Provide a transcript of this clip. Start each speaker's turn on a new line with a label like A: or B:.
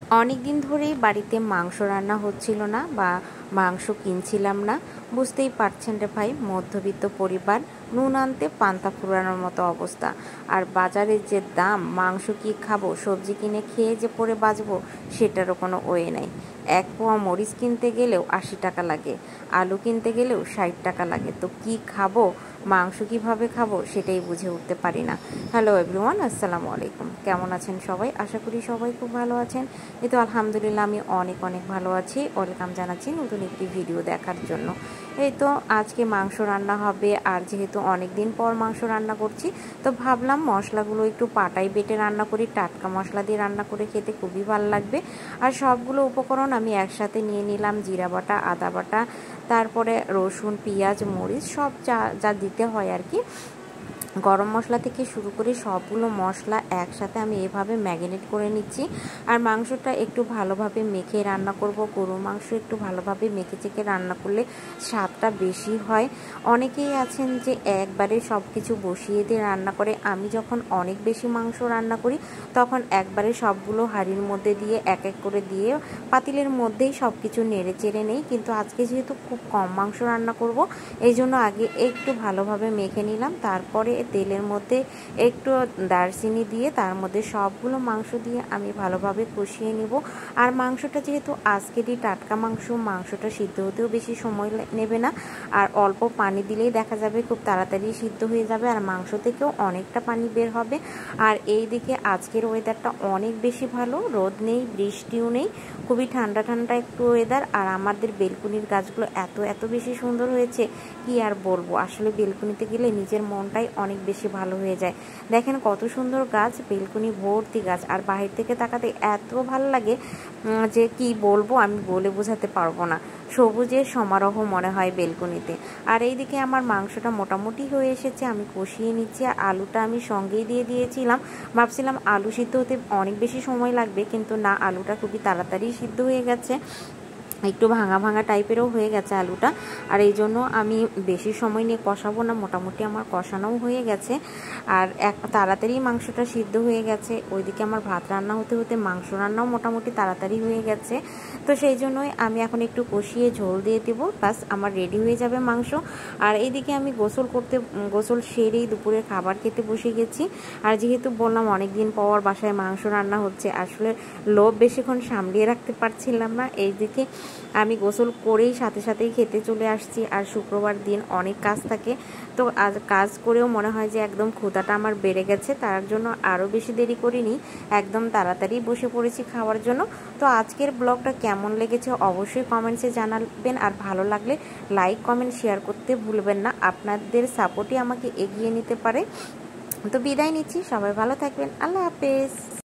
A: অনেক দিন ধরেই বাড়িতে মাংস রান্না হচ্ছিল না বা মাংস কিনছিলাম না। বুঝতেই পারছেন রে ভাই, মধ্যবিত্ত পরিবার, নুন আনতে পান্তা ফুরানোর মতো অবস্থা। আর বাজারের যে দাম, মাংস কি খাবো, সবজি কিনে খেয়ে যে পরে বাঁচবো সেটারও কোনো ওয়ে নেই। এক পোয়া মরিচ কিনতে গেলেও 80 টাকা লাগে, আলু কিনতে গেলেও 60 টাকা লাগে। তো কি খাবো, মাংস কিভাবে খাবো সেটাই বুঝে উঠতে পারি না। হ্যালো এভরিওয়ান, আসসালামু আলাইকুম। কেমন আছেন সবাই? আশা করি সবাই খুব ভালো আছেন। এই তো আলহামদুলিল্লাহ আমি অনেক অনেক ভালো আছি। ওয়েলকাম জানাচ্ছি নতুন একটি ভিডিও দেখার জন্য। এই তো আজকে মাংস রান্না হবে, আর যেহেতু অনেক দিন পর মাংস রান্না করছি তো ভাবলাম মশলাগুলো একটু পাটায় বেটে রান্না করি। টাটকা মশলা দিয়ে রান্না করে খেতে খুবই ভালো লাগবে। আর সবগুলো উপকরণ আমি একসাথে নিয়ে নিলাম। জিরা বাটা, আদা বাটা, তারপরে রসুন, পেঁয়াজ, মরিচ, সব যা যা দিতে হয় আর কি। গরম মশলা থেকে শুরু করে সবগুলো মশলা একসাথে আমি এভাবে ম্যারিনেট করে নিচ্ছি। আর মাংসটা একটু ভালোভাবে মেখে রান্না করব। গরুর মাংস একটু ভালোভাবে মেখে চেখে রান্না করলে স্বাদটা বেশি হয়। অনেকেই আছেন যে একবারে সব কিছু বসিয়ে দিয়ে রান্না করে। আমি যখন অনেক বেশি মাংস রান্না করি তখন একবারে সবগুলো হাঁড়ির মধ্যে দিয়ে এক এক করে দিয়ে পাতিলের মধ্যেই সব কিছু নেড়ে চেড়ে নেই। কিন্তু আজকে যেহেতু খুব কম মাংস রান্না করব, এই জন্য আগে একটু ভালোভাবে মেখে নিলাম। তারপরে তেলের মধ্যে একটু দারচিনি দিয়ে তার মধ্যে সবগুলো মাংস দিয়ে আমি ভালোভাবে কষিয়ে নিব। আর মাংসটা যেহেতু আজকেরই টাটকা মাংস, মাংসটা সিদ্ধ হতেও বেশি সময় নেবে না। আর অল্প পানি দিলেই দেখা যাবে খুব তাড়াতাড়ি সিদ্ধ হয়ে যাবে, আর মাংস থেকেও অনেকটা পানি বের হবে। আর এই দিকে আজকের ওয়েদারটা অনেক বেশি ভালো, রোদ নেই, বৃষ্টিও নেই, খুবই ঠান্ডা ঠান্ডা একটু ওয়েদার। আর আমাদের বেলকুনির গাছগুলো এত এত বেশি সুন্দর হয়েছে, কি আর বলবো। আসলে বেলকুনিতে গেলে নিজের মনটাই অনেক বেশি ভালো হয়ে যায়। দেখেন কত সুন্দর গাছ, বেলকুনি ভর্তি গাছ। আর বাহির থেকে তাকাতে এত ভালো লাগে যে কি বলবো, আমি বলে বোঝাতে পারবো না। সবুজের সমারোহ মনে হয় বেলকুনিতে। আর এইদিকে আমার মাংসটা মোটামুটি হয়ে এসেছে, আমি কষিয়ে নিচ্ছি। আর আলুটা আমি সঙ্গেই দিয়ে দিয়েছিলাম। ভাবছিলাম আলু সিদ্ধ হতে অনেক বেশি সময় লাগবে, কিন্তু না, আলুটা খুবই তাড়াতাড়ি সিদ্ধ হয়ে গেছে। একটু ভাঙা ভাঙা টাইপেরও হয়ে গেছে আলুটা। আর এই জন্য আমি বেশি সময় নিয়ে কষাবো না, মোটামুটি আমার কষানোও হয়ে গেছে। আর তাড়াতাড়ি মাংসটা সিদ্ধ হয়ে গেছে। ওইদিকে আমার ভাত রান্না হতে হতে মাংস রান্নাও মোটামুটি তাড়াতাড়ি হয়ে গেছে। তো সেই জন্যই আমি এখন একটু কষিয়ে ঝোল দিয়ে দেবো, বাস আমার রেডি হয়ে যাবে মাংস। আর এইদিকে আমি গোসল সেরেই দুপুরের খাবার খেতে বসে গেছি। আর যেহেতু বললাম অনেক দিন পর বাসায় মাংস রান্না হচ্ছে, আসলে লোভ বেশিক্ষণ সামলিয়ে রাখতে পারছিলাম না। এইদিকে আমি গোসল করেই সাথে সাথেই খেতে চলে আসছি। আর শুক্রবার দিন অনেক কাজ থাকে, তো আজ কাজ করেও মনে হয় যে একদম ক্ষুধাটা আমার বেড়ে গেছে। তার জন্য আরও বেশি দেরি করিনি, একদম তাড়াতাড়ি বসে পড়েছি খাওয়ার জন্য। তো আজকের ব্লগটা কেমন লেগেছে অবশ্যই কমেন্টসে জানাবেন। আর ভালো লাগলে লাইক, কমেন্ট, শেয়ার করতে ভুলবেন না। আপনাদের সাপোর্টই আমাকে এগিয়ে নিতে পারে। তো বিদায় নিচ্ছি, সবাই ভালো থাকবেন, আল্লাহ হাফেজ।